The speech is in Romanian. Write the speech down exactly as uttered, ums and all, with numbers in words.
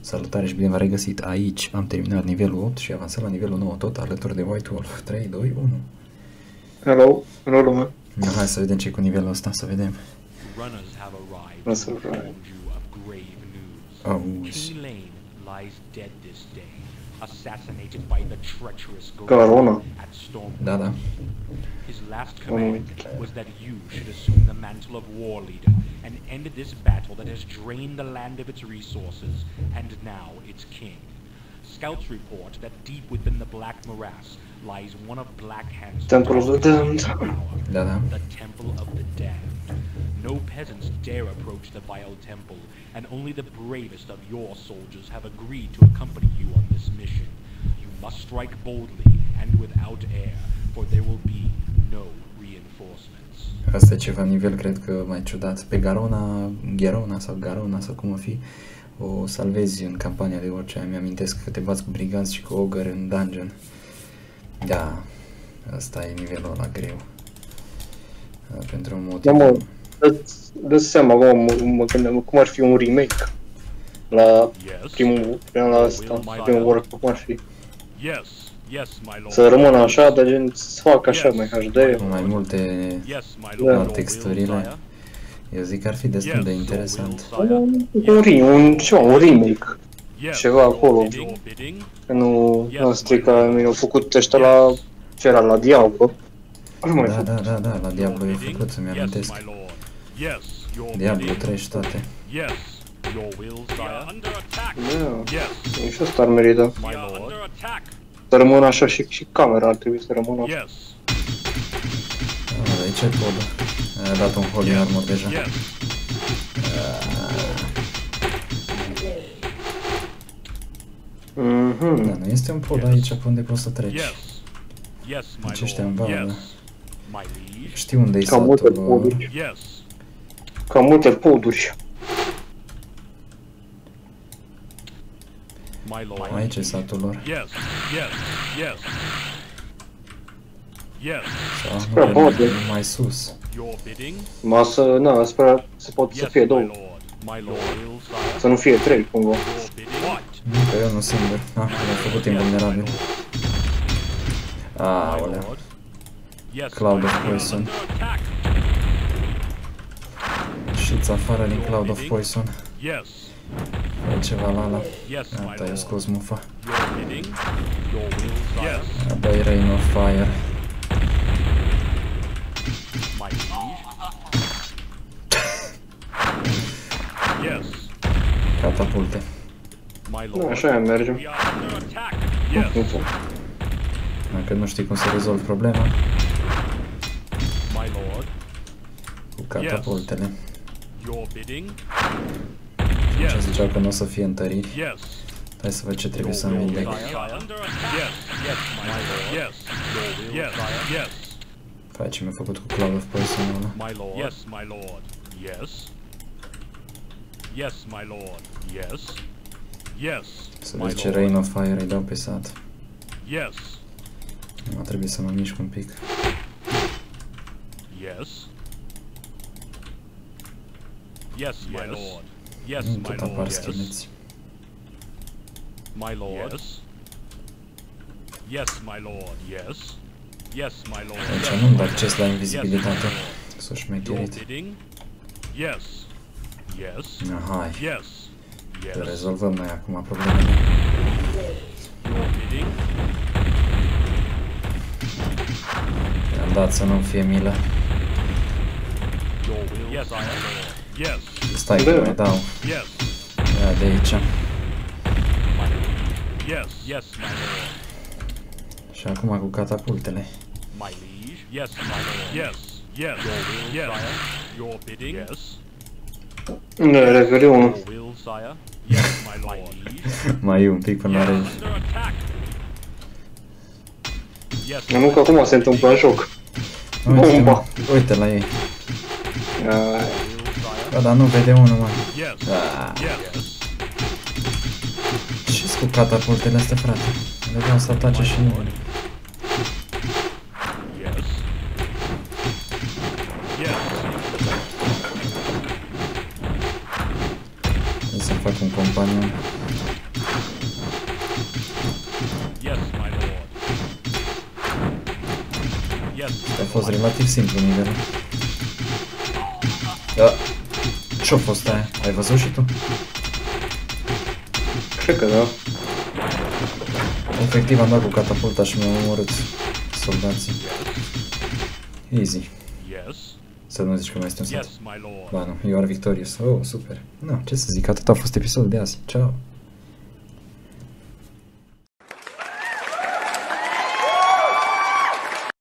Salutare și bine v-am regăsit aici. Am terminat nivelul opt și avansat la nivelul nouă tot alături de White Wolf. trei, doi, unu. Hello, hello lume. No, hai să vedem ce cu nivelul ăsta, să vedem. Let's arrive. Auzi. Garona. Da, da. His last command was that you should assume the mantle of war leader and end this battle that has drained the land of its resources and now its king. Scouts report that deep within the Black Morass lies one of Black Hand's Temple of the Damned. Da, da. the Temple of the Damned. No peasants dare approach the vile temple, and only the bravest of your soldiers have agreed to accompany you on this mission. You must strike boldly and without air, for there will be no reinforcements. Asta e ceva nivel, cred că mai ciudat. Pe Garona, Gerona sau Garona sau cum o fi, o salvezi în campania de orice. Mi-amintesc că te bați cu briganți și cu ogre în dungeon. Da, asta e nivelul ăla greu. Pentru un motiv. Da, mă, dă-ți seama, mă, mă, mă gândeam, cum ar fi un remake la primul, primul la asta, primul work, cum ar fi. Să rămână așa, dar gen să facă așa mai H D. Cu mai multe Da. texturile. Eu zic că ar fi destul de interesant. Un, un, un, ceva, un remake. Ceva acolo. Că nu, nu strică, mi-au făcut ăștia la, ce era, la Diablo. Nu mai Da, făcut. da, da, da, la Diablo e făcut, să-mi amintesc. Diablo trei și toate. Da, e și ăsta ar merita. Să rămână așa și, și camera ar trebui să rămână așa. Ah, aici e podul. A dat un holy armor deja. Mhm. Da, nu este un pod aici pe unde poți să treci. Nici ăștia în vală. Știu unde-i Cam multe satul. poduri. Cam multe poduri. Aici e satul lor. Sau Prea nu, poate. nu mai sus. Masă, na, sper să pot să fie două. Să nu fie trei, cumva. Nu, că eu nu singur. Ah, l-am făcut invulnerabil. Aoleu. Cloud of Poison. Și-ți afară din Cloud of Poison. Fă ceva la ala. Gata, i-a scos mufa. Dă-i Rain of Fire. Catapulte. Da, așa ea merge. Nu știu. Dacă nu știi cum să rezolvi problema cu catapultele. Ce ziceau că nu o să fie întăriri. Hai să văd ce trebuie să-mi vindec. Hai, ce mi-a făcut cu Cloud of Poison-ul ăla. Yes, my lord. Yes. Yes, my lord. Yes. Yes. Să vezi ce Rain of Fire îi dau pe sat. Yes. Nu trebuie să mă mișc un pic. Yes. Yes, my lord. Yes, Nu my tot apar lord. scheleți. My lord. Yes. Yes, my lord. Yes. Yes, my lord. Aici nu-mi dă acces la invizibilitate. S-o șmecherit. Yes. Yes. Na, hai. Yes. Să Yes. rezolvăm noi acum problemele. I-am dat să nu fie milă. Yes, I am. Yes. Stai că mai dau. Yes. Ia de aici. Yes. Yes, my lord. Și acum cu catapultele. My liege. Yes, my lord. Yes. Yes. Yes. Your bidding. Yes. Da, reveli unul. Your will, sire. Yes, my lord. Mai e un pic până la rege. Under attack. Yes. Nu că acum se întâmplă în joc. Uite, Bomba. uite la ei. Ai. Bă, dar nu vede unul, mă. Yes. Da. Yes. Ce-s cu catapultele astea, frate? Le vreau să atace și nu. Yes. Yes. Hai să fac un companion. A fost relativ simplu nivelul. Da. Ce-a fost aia? Ai văzut și tu? Cred că da. Efectiv am dat cu catapulta și mi-am omorât soldații. Easy. Să nu zici că mai este un sat. Ba nu, you are victorious. Oh, super. No, ce să zic, atât a fost episodul de azi. Ciao.